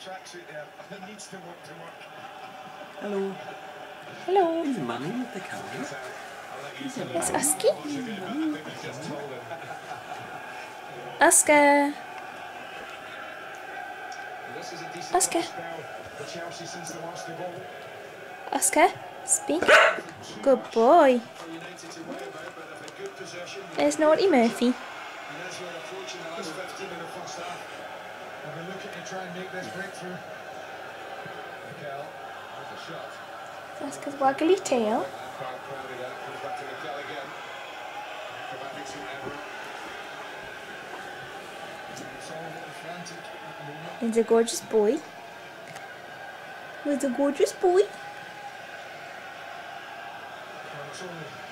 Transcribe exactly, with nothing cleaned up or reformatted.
Hello. Hello. Is Mummy with the camera? It's Usky. Oscar. Oscar. Oscar, speak. Good boy. There's naughty Murphy. Oscar's waggly tail. He's a gorgeous boy. He's a gorgeous boy.